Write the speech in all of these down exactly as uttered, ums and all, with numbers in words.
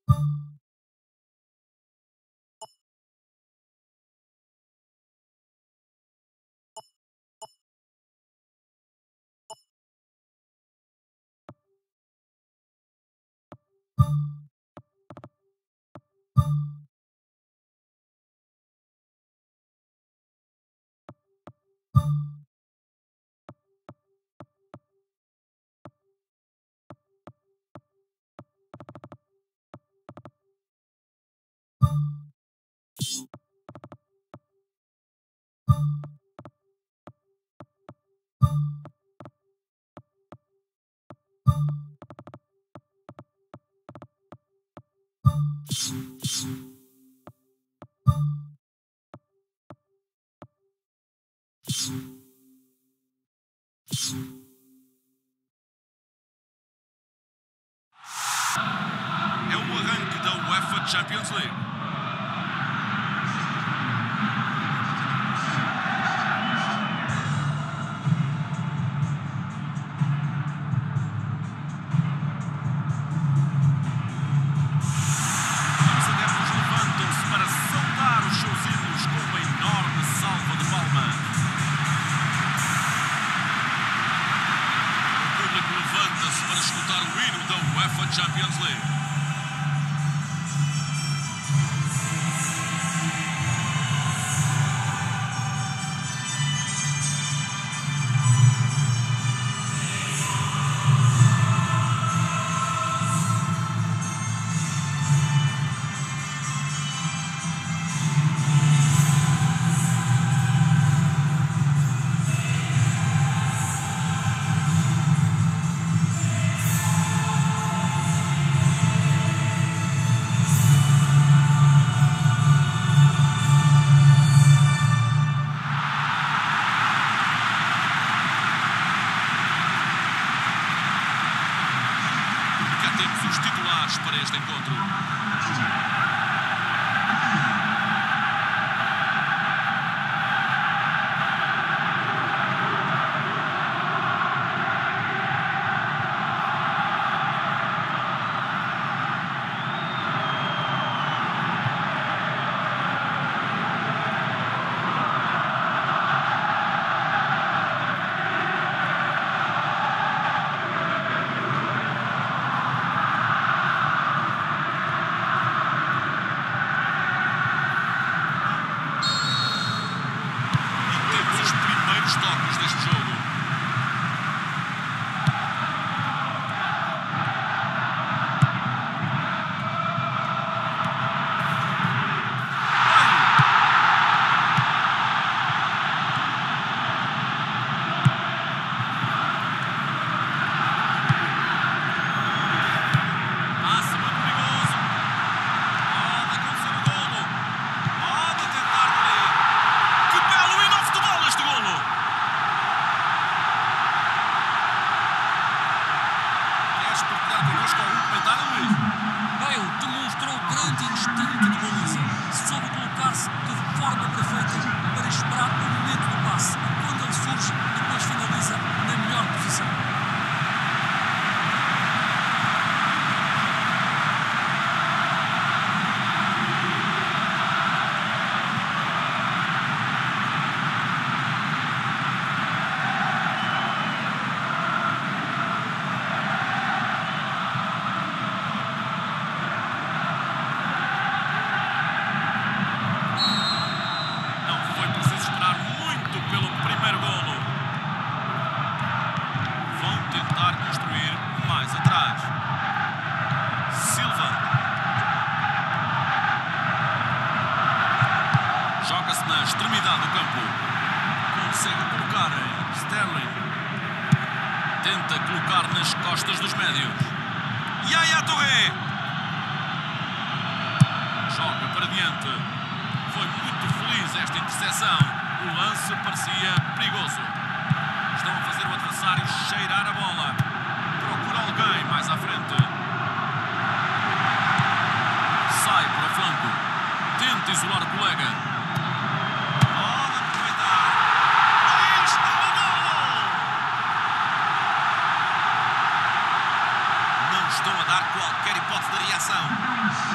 É o arranque da UEFA Champions League. Os adeptos levantam-se para saudar os seus ídolos com uma enorme salva de palmas. O público levanta-se para escutar o hino da UEFA Champions League. Temos os titulares para este encontro. Toques deste jogo. Passe muito perigoso. Pode acontecer o golo. Pode tentar ali. Que belo hino ao futebol este golo. Connosco algum comentário, Luís? Bale demonstrou grande instinto de baliza. Soube colocar-se de forma perfeita para esperar o momento do passe. Quando ele surge, depois finaliza na melhor posição. Joga-se na extremidade do campo. Consegue colocar em Sterling. Tenta colocar nas costas dos médios. Yaya Touré. Joga para diante. Foi muito feliz esta interseção. O lance parecia perigoso. Estão a fazer o adversário cheirar a bola. Procura alguém mais à frente. Sai para o flanco. Tenta isolar o colega. Estão a dar qualquer hipótese de reação.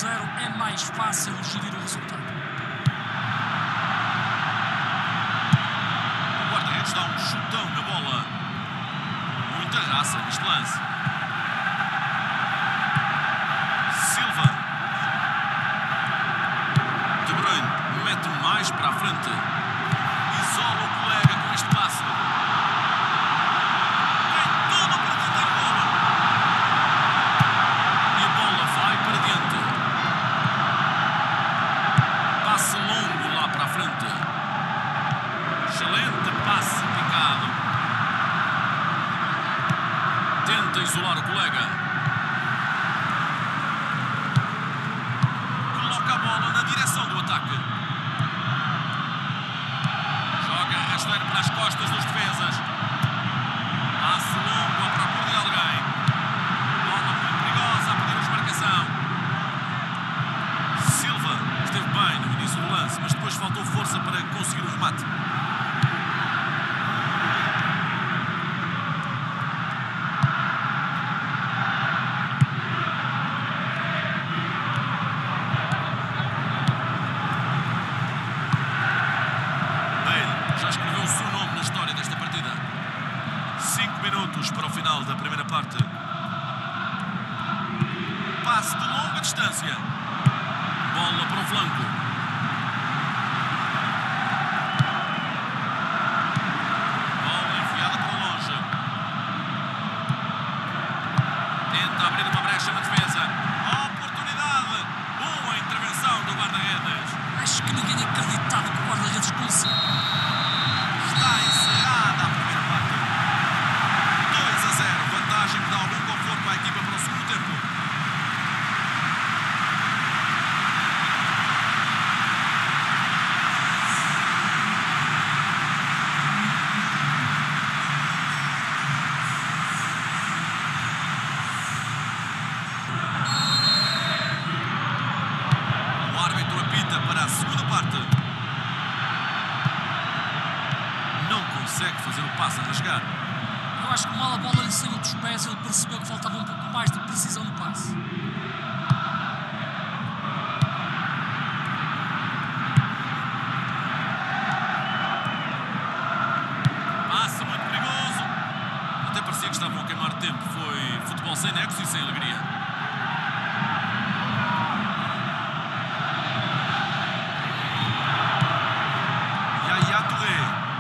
zero é mais fácil gerir o resultado. O guarda-redes dá um chutão na bola. Muita raça neste lance. Silva. De Bruyne mete mais para a frente. Isola o colega com este passe. Tem tudo para tentar a bola. E a bola vai para diante. Passe longo lá para a frente. Excelente passe picado. Tenta isolar o colega. Coloca a bola na direção do ataque. Joga rasteiro para as costas dos defesas. Passe longo à procura de alguém. Bola muito perigosa a pedir desmarcação. Silva esteve bem no início do lance, mas depois faltou força para conseguir o remate. Já escreveu o seu nome na história desta partida. Cinco minutos para o final da primeira parte. Passe de longa distância. Bola para o flanco. Bola enfiada para longe. Tenta abrir uma brecha na defesa. Oportunidade. Boa intervenção do guarda-redes. Acho que ninguém acreditava que o guarda-redes conseguiu. Está encerrada a primeira parte. dois a zero. Vantagem que dá algum conforto à equipa para o segundo tempo. O árbitro apita para a segunda parte. Não consegue fazer o passe a rasgar. Eu acho que mal a bola lhe saiu dos pés, ele percebeu que faltava um pouco mais de precisão no passe. Passe muito perigoso. Até parecia que estavam a queimar tempo. Foi futebol sem nexo e sem alegria. Yaya Touré.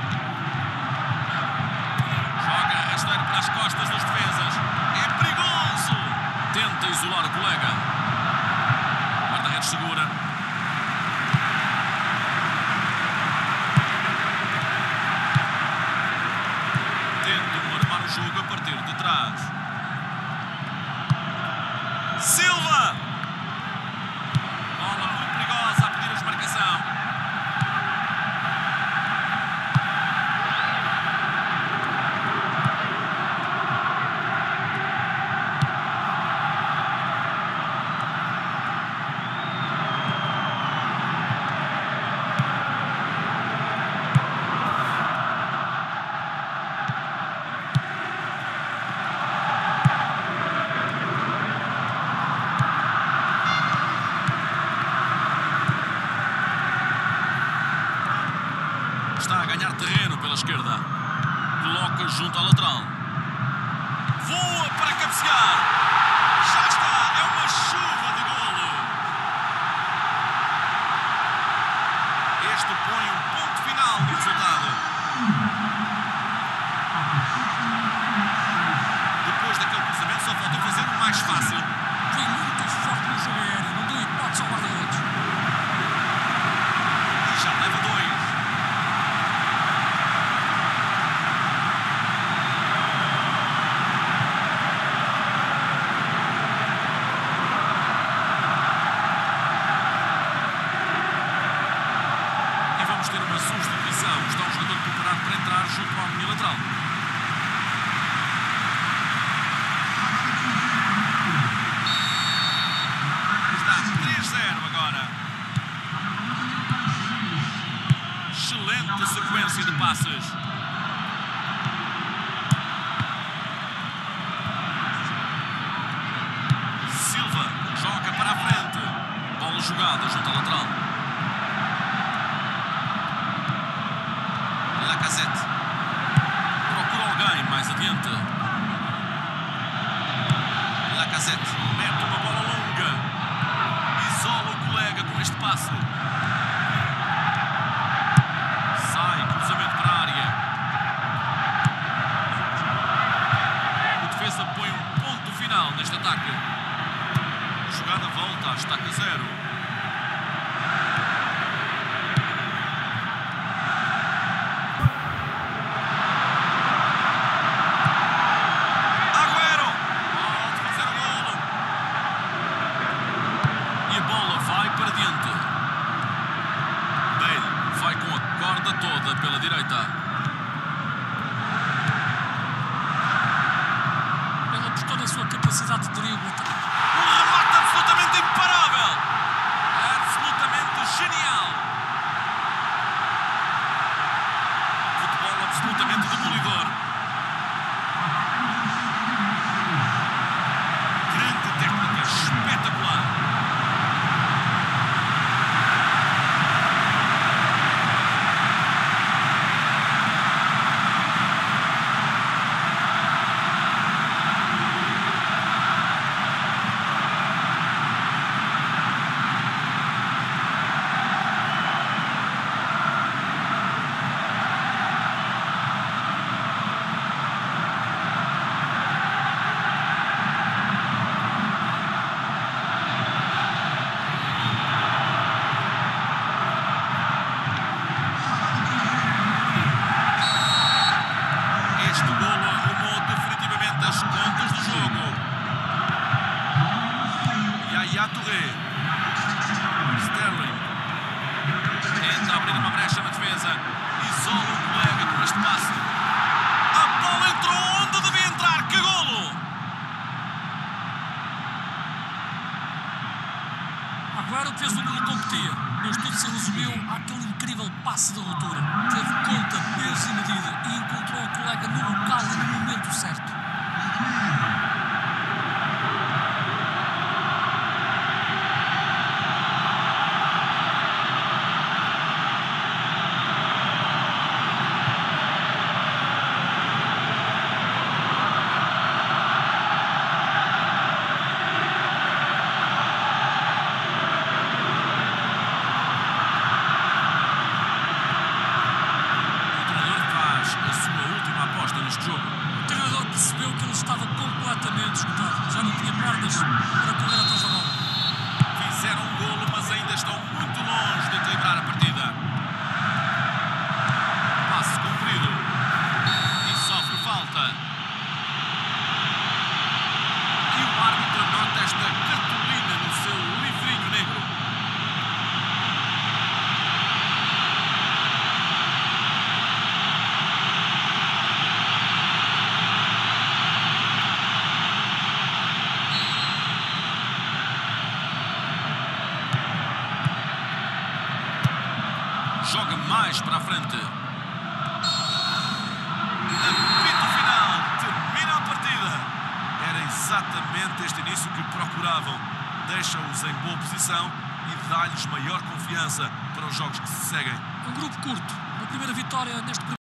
Joga rasteiro para as costas dos defesas. É perigoso. Tenta isolar o colega. O guarda-redes segura. Tentam armar o jogo a partir de trás. Silva. Bola muito perigosa a pedir a desmarcação. Está a ganhar terreno pela esquerda. Coloca junto à lateral. Voa para cabecear. Já está. É uma chuva de golo. Este põe um ponto final no resultado. Depois daquele cruzamento só falta fazer o mais fácil. Foi muito forte no jogo aéreo, não deu hipótese ao guarda-redes. E já leva dois. Ter uma substituição. Está um jogador preparado para entrar junto à linha lateral. Está três a zero agora. Excelente sequência de passes. Silva joga para a frente. jogada junto à lateral. Lacazette. Procura alguém mais adiante. Lacazette mete uma bola longa. Isola o colega com este passo. Sai, cruzamento para a área. O defesa põe um ponto final neste ataque. A jogada volta à estaca zero. Agüero pode fazer o golo. E a bola vai para diante. Bale vai com a corda toda pela direita. Ele apostou na sua capacidade de drible. Um remate absolutamente imparável. Absolutamente genial. Futebol absolutamente demolidor. Grande técnica, espetacular. Este golo arrumou definitivamente as contas do jogo. Yaya Touré. Sterling. Tenta abrir uma brecha na defesa. Isola o colega com este passe. A bola entrou onde devia entrar. Que golo! Agüero fez o que lhe competia, mas tudo se resumiu àquele incrível passe de ruptura. Teve conta, peso e medida e encontrou o colega no local e no momento certo. Neste jogo. O treinador percebeu que ele estava completamente esgotado. Já não tinha pernas para correr atrás da bola. Fizeram um golo, mas ainda estão muito longe de equilibrar a partida. Passe cumprido. E sofre falta. E o árbitro anota esta cartolina no seu livrinho negro. Joga mais para a frente. Apito final. Termina a partida. Era exatamente este início que procuravam. Deixa-os em boa posição e dá-lhes maior confiança para os jogos que se seguem. Um grupo curto. A primeira vitória neste